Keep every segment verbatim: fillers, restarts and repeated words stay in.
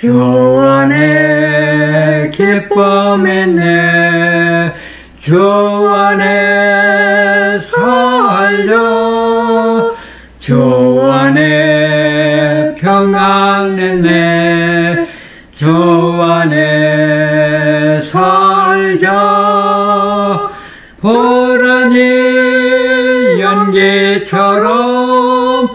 주 안에 기쁨 있네. 주 안에 살려. 주 안에 평안 있네. 주 안에 살려. 보라니 연기처럼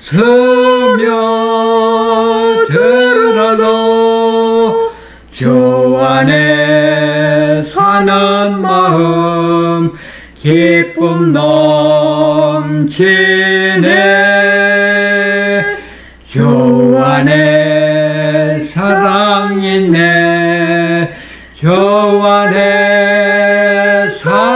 스며들어도 주 안에 사는 마음 기쁨 넘치네. 주 안에 사랑 있네. 주 안에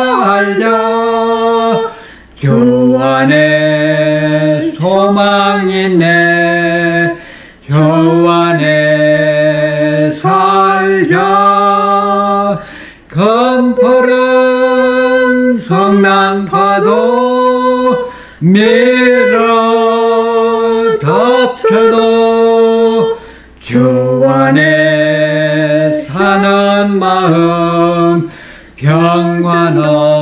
살려. 주 안에 소망 있네. 주 안에 살려. 검푸른 성난파도 밀어 덮쳐도 주 안에 사는 마음 평화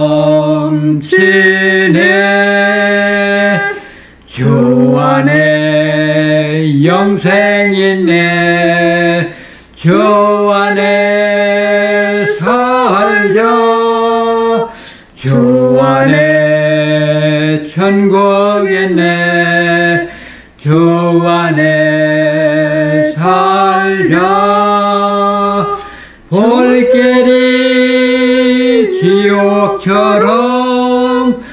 넘치네. 주 안에 영생 있네. 주 안에 살려. 주 안에 천국 있네. 주 안에 살려. 볼길이 지옥처럼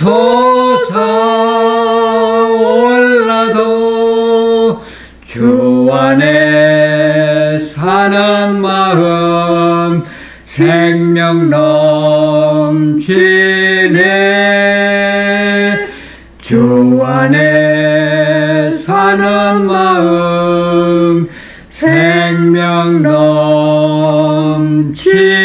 솟아올라도 주 안에 사는 마음 생명 넘치네. 주 안에 사는 마음 생명 넘치네.